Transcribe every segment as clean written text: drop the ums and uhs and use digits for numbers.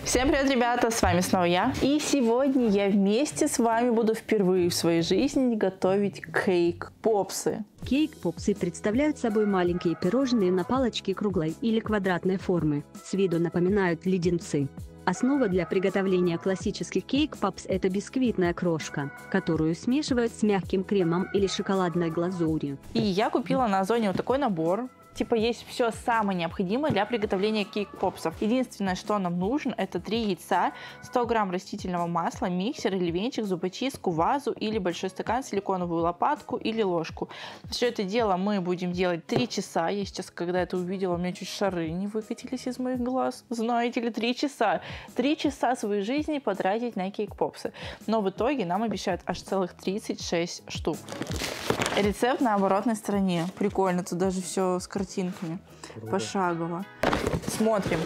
Всем привет, ребята, с вами снова я. И сегодня я вместе с вами буду впервые в своей жизни готовить кейк-попсы. Кейк-попсы представляют собой маленькие пирожные на палочке круглой или квадратной формы. С виду напоминают леденцы. Основа для приготовления классических кейк-попс – это бисквитная крошка, которую смешивают с мягким кремом или шоколадной глазурью. И я купила на Озоне вот такой набор. Типа есть все самое необходимое для приготовления кейк-попсов. Единственное, что нам нужно, это 3 яйца, 100 грамм растительного масла, миксер или венчик, зубочистку, вазу или большой стакан, силиконовую лопатку или ложку. Все это дело мы будем делать 3 часа. Я сейчас, когда это увидела, у меня чуть шары не выкатились из моих глаз. Знаете ли, 3 часа. 3 часа своей жизни потратить на кейк-попсы. Но в итоге нам обещают аж целых 36 штук. Рецепт на оборотной стороне. Прикольно, тут даже все с картинками. Пошагово. Смотрим.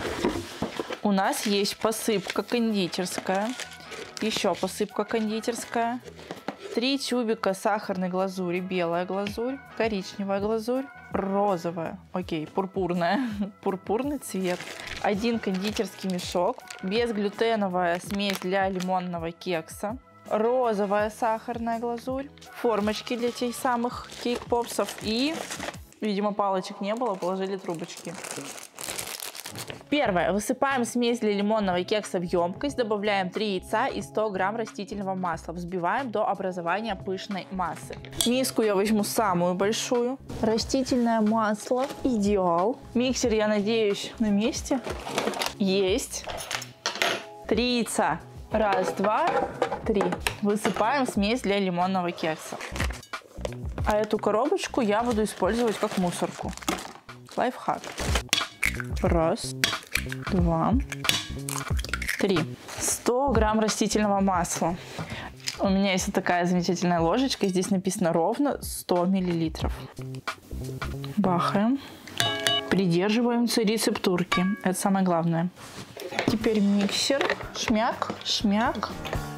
У нас есть посыпка кондитерская. Еще посыпка кондитерская. 3 тюбика сахарной глазури. Белая глазурь, коричневая глазурь, розовая. Окей, пурпурная. Пурпурный цвет. 1 кондитерский мешок. Безглютеновая смесь для лимонного кекса. Розовая сахарная глазурь, формочки для тех самых кейк-попсов и, видимо, палочек не было, положили трубочки. Первое. Высыпаем смесь для лимонного кекса в емкость, добавляем 3 яйца и 100 грамм растительного масла. Взбиваем до образования пышной массы. Миску я возьму самую большую. Растительное масло. Идеал. Миксер, я надеюсь, на месте. Есть. 3 яйца. 1, 2, 3. Высыпаем смесь для лимонного кекса. А эту коробочку я буду использовать как мусорку. Лайфхак. 1, 2, 3. 100 грамм растительного масла. У меня есть вот такая замечательная ложечка. Здесь написано ровно 100 миллилитров. Бахаем. Придерживаемся рецептурки. Это самое главное. Теперь миксер. Шмяк, шмяк.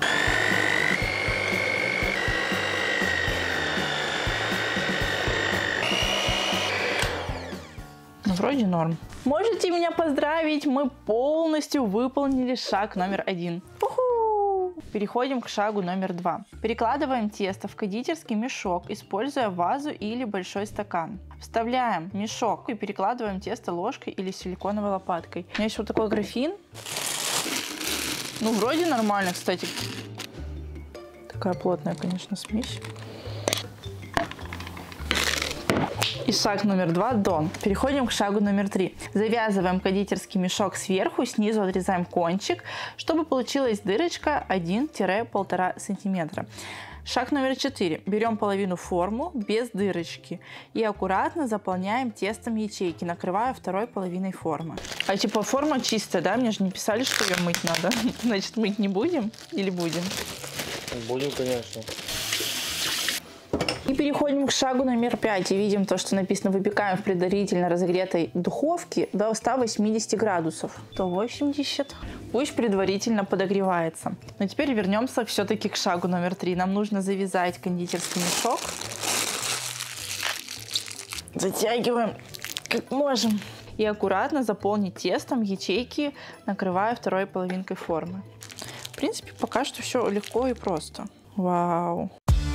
Ну, вроде норм. Можете меня поздравить, мы полностью выполнили шаг номер 1. Переходим к шагу номер 2. Перекладываем тесто в кондитерский мешок, используя вазу или большой стакан. Вставляем мешок и перекладываем тесто ложкой или силиконовой лопаткой. У меня есть вот такой графин. Ну, вроде нормально, кстати. Такая плотная, конечно, смесь. И шаг номер 2 done. Переходим к шагу номер 3. Завязываем кондитерский мешок сверху, снизу отрезаем кончик, чтобы получилась дырочка 1-1,5 см. Шаг номер 4. Берем половину форму без дырочки и аккуратно заполняем тестом ячейки, накрывая второй половиной формы. А типа форма чистая, да? Мне же не писали, что ее мыть надо. Значит, мыть не будем или будем? Будем, конечно. И переходим к шагу номер 5 и видим то, что написано: выпекаем в предварительно разогретой духовке до 180 градусов. 180. Пусть предварительно подогревается. Но теперь вернемся все-таки к шагу номер 3. Нам нужно завязать кондитерский мешок. Затягиваем как можем. И аккуратно заполнить тестом ячейки, накрывая второй половинкой формы. В принципе, пока что все легко и просто. Вау!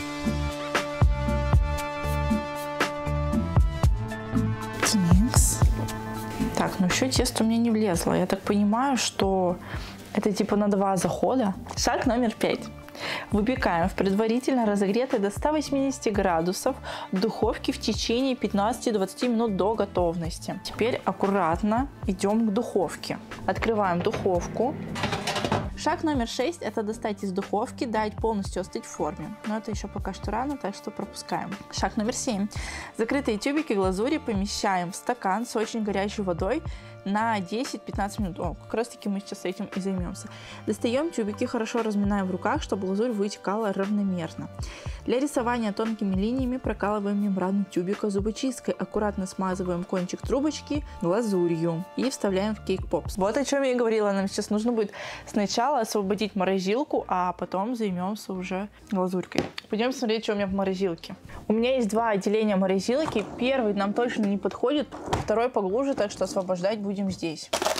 Так, ну еще тесто у меня не влезло. Я так понимаю, что это типа на 2 захода. Шаг номер 5. Выпекаем в предварительно разогретой до 180 градусов духовке в течение 15-20 минут до готовности. Теперь аккуратно идем к духовке. Открываем духовку. Шаг номер 6 – это достать из духовки, дать полностью остыть в форме. Но это еще пока что рано, так что пропускаем. Шаг номер 7. Закрытые тюбики глазури помещаем в стакан с очень горячей водой на 10-15 минут. О, как раз таки мы сейчас этим и займемся. Достаем тюбики, хорошо разминаем в руках, чтобы глазурь вытекала равномерно. Для рисования тонкими линиями прокалываем мембрану тюбика зубочисткой, аккуратно смазываем кончик трубочки глазурью и вставляем в кейк-попс. Вот о чем я и говорила, нам сейчас нужно будет сначала освободить морозилку, а потом займемся уже глазурькой. Пойдем смотреть, что у меня в морозилке. У меня есть 2 отделения морозилки. Первый нам точно не подходит, второй поглубже, так что освобождать будем здесь.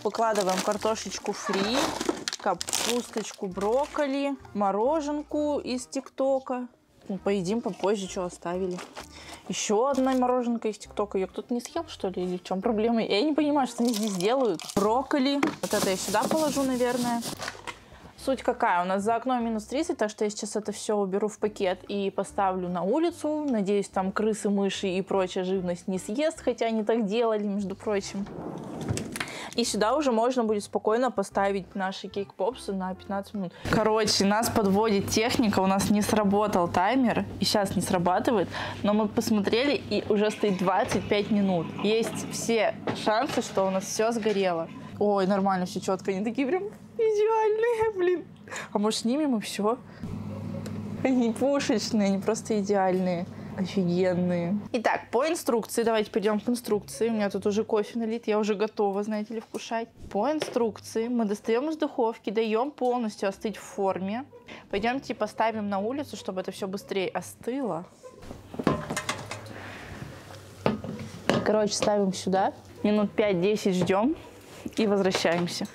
Выкладываем картошечку фри, капусточку, брокколи, мороженку из ТикТока. Ну, поедим попозже, что оставили. Еще одна мороженка из ТикТока. Ее кто-то не съел, что ли? Или в чем проблема? Я не понимаю, что они здесь делают. Брокколи. Вот это я сюда положу, наверное. Суть какая? У нас за окном минус 30, так что я сейчас это все уберу в пакет и поставлю на улицу. Надеюсь, там крысы, мыши и прочая живность не съест, хотя они так делали, между прочим. И сюда уже можно будет спокойно поставить наши кейк-попсы на 15 минут. Короче, нас подводит техника, у нас не сработал таймер, и сейчас не срабатывает, но мы посмотрели, и уже стоит 25 минут. Есть все шансы, что у нас все сгорело. Ой, нормально, все четко, они такие прям идеальные, блин. А может, снимем и все? Они пушечные, они просто идеальные. Офигенные. Итак, по инструкции, давайте перейдем к инструкции. У меня тут уже кофе налит, я уже готова, знаете ли, вкушать. По инструкции мы достаем из духовки, даем полностью остыть в форме. Пойдемте поставим на улицу, чтобы это все быстрее остыло. Короче, ставим сюда. Минут 5-10 ждем и возвращаемся.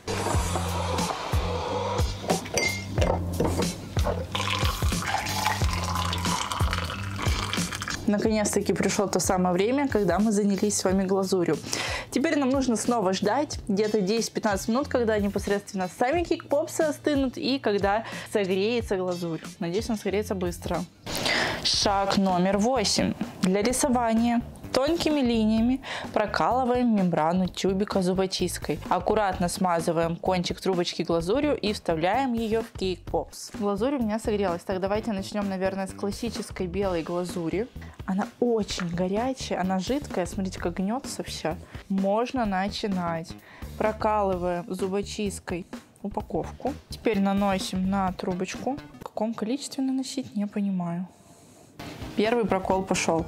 Наконец-таки пришло то самое время, когда мы занялись с вами глазурью. Теперь нам нужно снова ждать где-то 10-15 минут, когда непосредственно сами кейк-попсы остынут и когда согреется глазурь. Надеюсь, он согреется быстро. Шаг номер 8. Для рисования тонкими линиями прокалываем мембрану тюбика зубочисткой. Аккуратно смазываем кончик трубочки глазурью и вставляем ее в кейк-попс. Глазурь у меня согрелась. Так, давайте начнем, наверное, с классической белой глазури. Она очень горячая, она жидкая. Смотрите, как гнется вся. Можно начинать. Прокалываем зубочисткой упаковку. Теперь наносим на трубочку. В каком количестве наносить, не понимаю. Первый прокол пошел.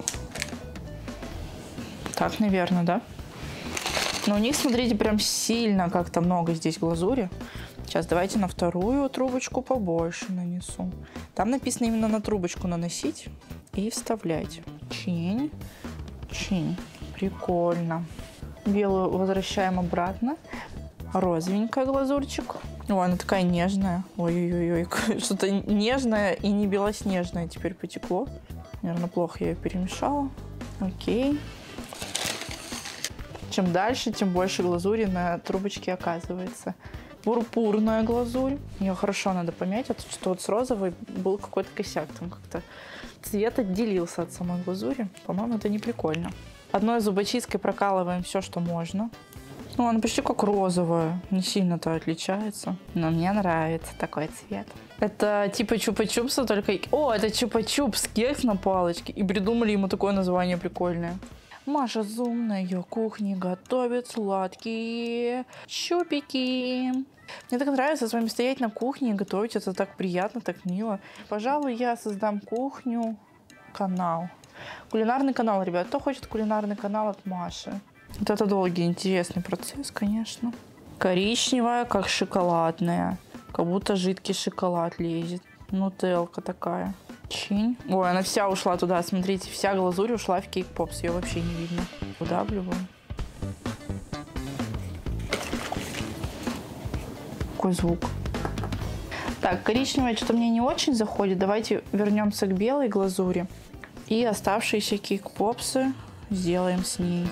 Так, наверное, да? Но у них, смотрите, прям сильно как-то много здесь глазури. Сейчас давайте на вторую трубочку побольше нанесу. Там написано именно на трубочку наносить и вставлять. Чинь, чинь. Прикольно. Белую возвращаем обратно. Розовенькая глазурчик. Ой, она такая нежная. Ой-ой-ой, что-то нежное и не белоснежное теперь потекло. Наверное, плохо я ее перемешала. Окей. Чем дальше, тем больше глазури на трубочке оказывается. Пурпурная глазурь. Ее хорошо надо помять, а то что вот с розовой был какой-то косяк. Там как-то цвет отделился от самой глазури. По-моему, это не прикольно. Одной зубочисткой прокалываем все, что можно. Ну, она почти как розовая. Не сильно-то отличается. Но мне нравится такой цвет. Это типа чупа-чупса, только... О, это чупа-чупс, кекс на палочке. И придумали ему такое название прикольное. Маша Зум на ее кухне готовит сладкие чупики. Мне так нравится с вами стоять на кухне и готовить. Это так приятно, так мило. Пожалуй, я создам кухню, канал. Кулинарный канал, ребят. Кто хочет кулинарный канал от Маши? Вот это долгий, интересный процесс, конечно. Коричневая, как шоколадная. Как будто жидкий шоколад лезет. Нутелка такая. Чинь. Ой, она вся ушла туда. Смотрите, вся глазурь ушла в кейк-попс. Ее вообще не видно. Удавливаю. Какой звук. Так, коричневая что-то мне не очень заходит. Давайте вернемся к белой глазури. И оставшиеся кейк-попсы сделаем с ней.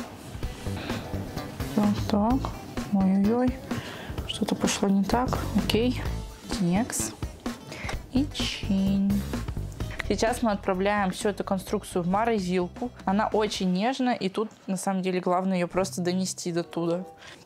Так. Ой-ой-ой. Что-то пошло не так. Окей. Некс. И чинь. Сейчас мы отправляем всю эту конструкцию в морозилку. Она очень нежная, и тут на самом деле главное ее просто донести до туда.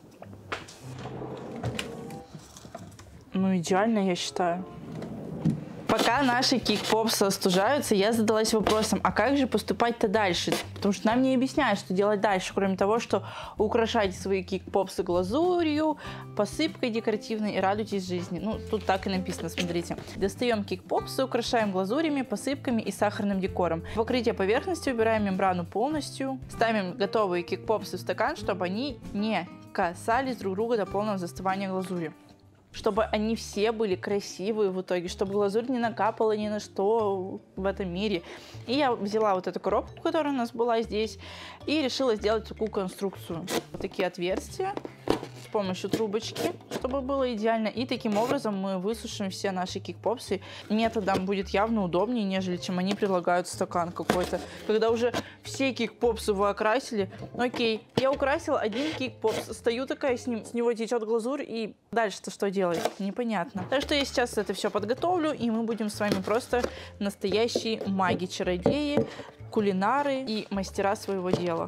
Ну, идеально, я считаю. Пока наши кейк-попсы остужаются, я задалась вопросом, а как же поступать-то дальше? Потому что нам не объясняют, что делать дальше, кроме того, что украшайте свои кейк-попсы глазурью, посыпкой декоративной и радуйтесь жизни. Ну, тут так и написано, смотрите. Достаем кейк-попсы, украшаем глазурями, посыпками и сахарным декором. В покрытие поверхности убираем мембрану полностью. Ставим готовые кейк-попсы в стакан, чтобы они не касались друг друга до полного застывания глазури. Чтобы они все были красивые в итоге, чтобы глазурь не накапала ни на что в этом мире. И я взяла вот эту коробку, которая у нас была здесь, и решила сделать такую конструкцию. Вот такие отверстия. с помощью трубочки, чтобы было идеально. И таким образом мы высушим все наши кик-попсы. Методом будет явно удобнее, нежели чем они предлагают стакан какой-то. Когда уже все кик-попсы вы окрасили, окей, я украсила один кик-попс, стою такая с него течет глазурь, и дальше-то что делать? Непонятно. Так что я сейчас это все подготовлю, и мы будем с вами просто настоящие маги-чародеи, кулинары и мастера своего дела.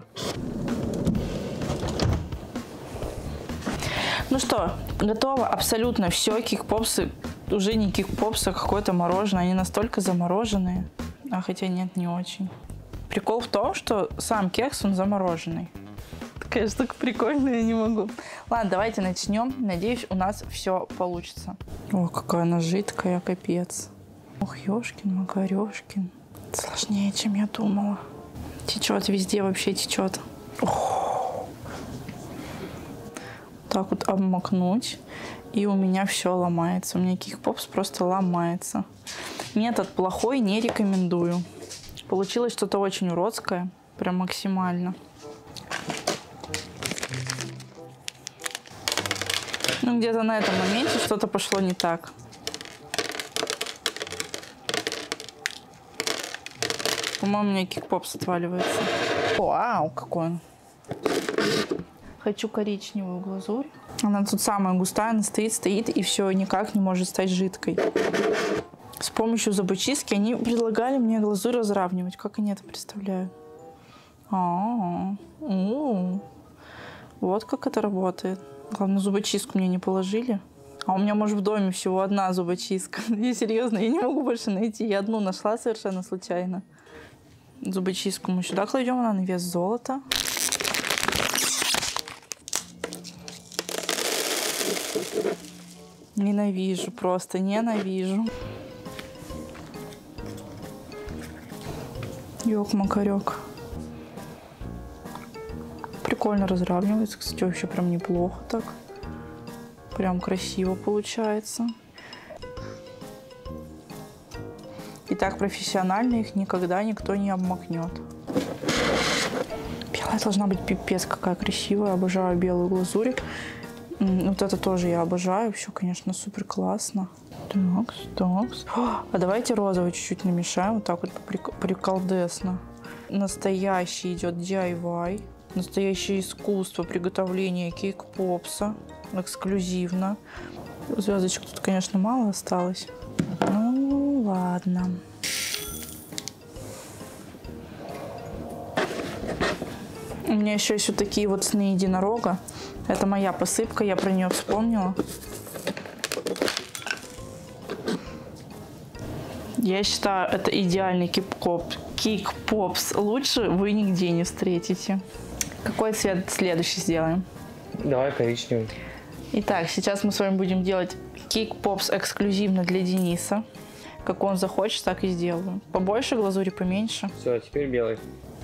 Ну что, готово абсолютно все. Кик-попсы уже не кик-попсы, а какое-то мороженое. Они настолько замороженные. А хотя нет, не очень. Прикол в том, что сам кекс, он замороженный. Такая штука прикольная, я не могу. Ладно, давайте начнем. Надеюсь, у нас все получится. О, какая она жидкая, капец. Ох, ёшкин, макарёшкин. Сложнее, чем я думала. Течет везде, вообще течет. Так вот обмакнуть, и у меня все ломается. У меня кик-попс просто ломается. Метод плохой, не рекомендую. Получилось что-то очень уродское, прям максимально. Ну, где-то на этом моменте что-то пошло не так. По-моему, у меня кик-попс отваливается. Вау, какой он. Хочу коричневую глазурь. Она тут самая густая, она стоит и все, никак не может стать жидкой. С помощью зубочистки они предлагали мне глазурь разравнивать. Как они это представляют? Вот как это работает. Главное, зубочистку мне не положили. А у меня, может, в доме всего одна зубочистка. И серьезно, я не могу больше найти. Я одну нашла совершенно случайно. Зубочистку мы сюда кладем, она на вес золота. Ненавижу, просто ненавижу. Ёк-макарёк. Прикольно разравнивается, кстати, вообще прям неплохо так. Прям красиво получается. И так профессионально их никогда никто не обмакнет. Белая должна быть пипец какая красивая. Обожаю белую глазурь. Вот это тоже я обожаю. Все, конечно, супер классно. Такс. А давайте розовый чуть-чуть намешаем. Вот так вот приколдесно. Настоящий идет DIY. Настоящее искусство приготовления кейк-попса. Эксклюзивно. Звездочек тут, конечно, мало осталось. Ну, ладно. У меня еще есть вот такие вот сны единорога. Это моя посыпка, я про нее вспомнила. Я считаю, это идеальный кейк-попс. Лучше вы нигде не встретите. Какой цвет следующий сделаем? Давай коричневый. Итак, сейчас мы с вами будем делать кейк-попс эксклюзивно для Дениса. Как он захочет, так и сделаю. Побольше глазури, поменьше. Все, теперь белый.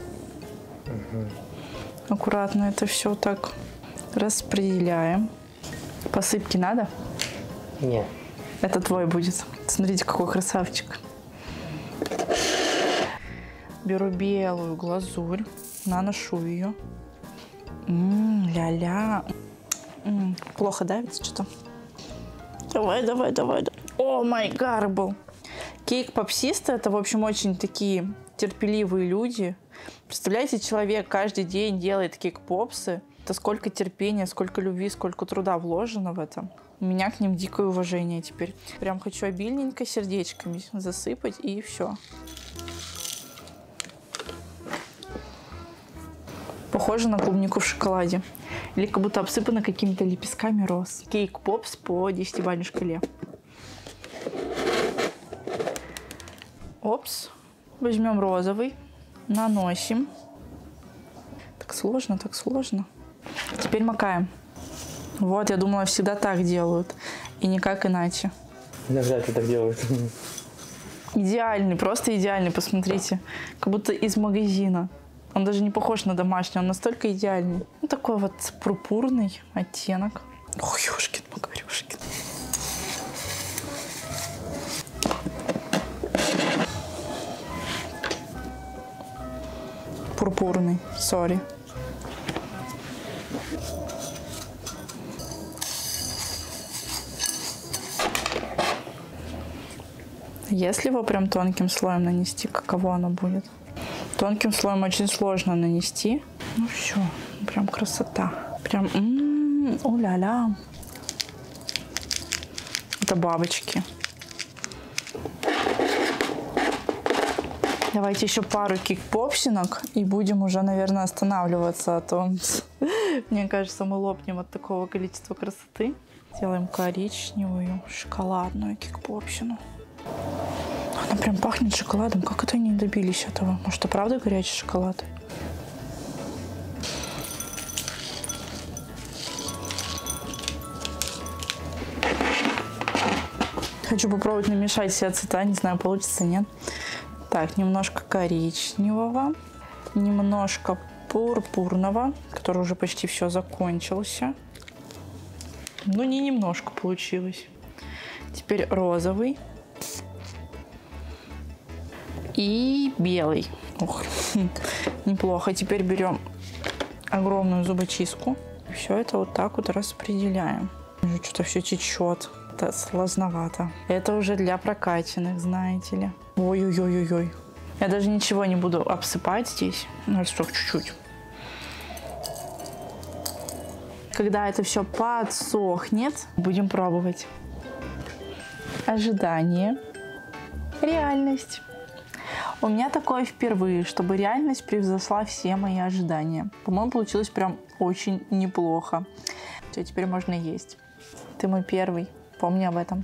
Аккуратно это все так распределяем. Посыпки надо? Нет. Это твой будет. Смотрите, какой красавчик. Беру белую глазурь, наношу ее. Ля-ля. Плохо давится что-то. Давай. О, май гарбл. Кейк-попсисты — это, в общем, очень такие терпеливые люди. Представляете, человек каждый день делает кейк-попсы. Это сколько терпения, сколько любви, сколько труда вложено в это. У меня к ним дикое уважение теперь. Прям хочу обильненько сердечками засыпать, и все. Похоже на клубнику в шоколаде. Или как будто обсыпано какими-то лепестками роз. Кейк-попс по 10-бальной шкале. Опс. Возьмем розовый. Наносим. Так сложно. Теперь макаем. Вот, я думала, всегда так делают. И никак иначе. Навряд ли так делают. Идеальный, просто идеальный, посмотрите. Как будто из магазина. Он даже не похож на домашний, он настолько идеальный. Ну, такой вот пурпурный оттенок. Ох, ёшкин, макарёшкин. Пурпурный, сори. Если его прям тонким слоем нанести, каково оно будет? Тонким слоем очень сложно нанести. Ну все, прям красота. Прям у-ля-ля. Это бабочки. Давайте еще пару кикпопсинок и будем уже, наверное, останавливаться, а то, мне кажется, мы лопнем от такого количества красоты. Делаем коричневую шоколадную кикпопсину. Она прям пахнет шоколадом. Как это они добились этого? Может, это правда горячий шоколад? Хочу попробовать намешать все цвета. Не знаю, получится, нет. Так, немножко коричневого, немножко пурпурного, который уже почти все закончился. Ну, не немножко получилось. Теперь розовый. И белый. Ох, неплохо. Теперь берем огромную зубочистку. Все это вот так вот распределяем. Что-то все течет. Это сложновато. Это уже для прокачанных, знаете ли. Ой-ой-ой-ой-ой. Я даже ничего не буду обсыпать здесь. Ну, только чуть-чуть. Когда это все подсохнет, будем пробовать. Ожидание. Реальность. У меня такое впервые, чтобы реальность превзошла все мои ожидания. По-моему, получилось прям очень неплохо. Все, теперь можно есть. Ты мой первый. Помни об этом.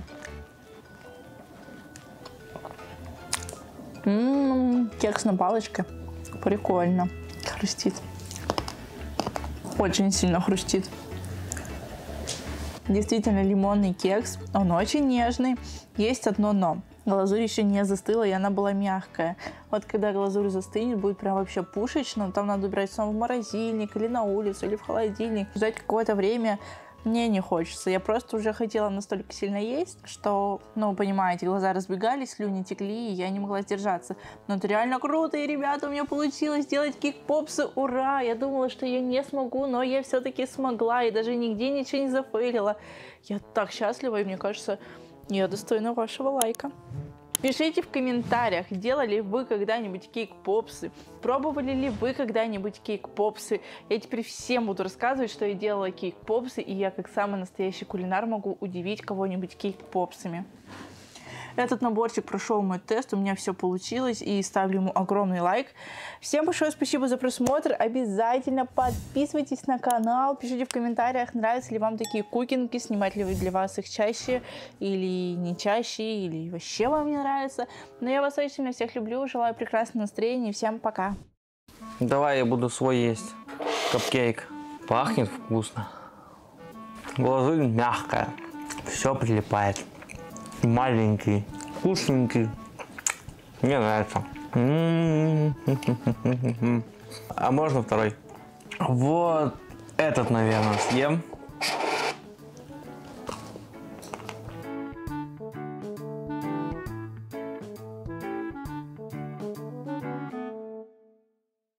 Кекс на палочке. Прикольно. Хрустит. Очень сильно хрустит. Действительно, лимонный кекс. Он очень нежный. Есть одно но. Глазурь еще не застыла, и она была мягкая. Вот когда глазурь застынет, будет прям вообще пушечно. Там надо брать снова в морозильник, или на улицу, или в холодильник. Ждать какое-то время мне не хочется. Я просто уже хотела настолько сильно есть, что, ну, понимаете, глаза разбегались, слюни текли, и я не могла сдержаться. Но это реально круто, и, ребята, у меня получилось сделать кикпопсы. Ура! Я думала, что я не смогу, но я все-таки смогла, и даже нигде ничего не зафейлила. Я так счастлива, и мне кажется, я достойна вашего лайка. Пишите в комментариях, делали вы когда-нибудь кейк-попсы, пробовали ли вы когда-нибудь кейк-попсы. Я теперь всем буду рассказывать, что я делала кейк-попсы, и я как самый настоящий кулинар могу удивить кого-нибудь кейк-попсами. Этот наборчик прошел мой тест, у меня все получилось, и ставлю ему огромный лайк. Всем большое спасибо за просмотр, обязательно подписывайтесь на канал, пишите в комментариях, нравятся ли вам такие кукинги, снимать ли вы для вас их чаще или не чаще, или вообще вам не нравится. Но я вас очень сильно всех люблю, желаю прекрасного настроения, всем пока. Давай я буду свой есть. Капкейк. Пахнет вкусно. Глазурь мягкая. Все прилипает. Маленький, вкусненький. Мне нравится. А можно второй? Вот этот, наверное, съем.